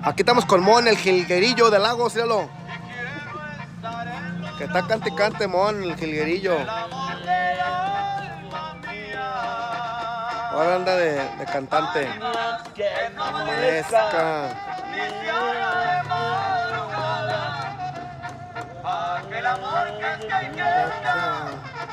Aquí estamos con Mon, el jilguerillo del lago, síguelo. Que está cante y cante, Mon, el jilguerillo. Ahora anda de cantante. No amanezca. Aquel amor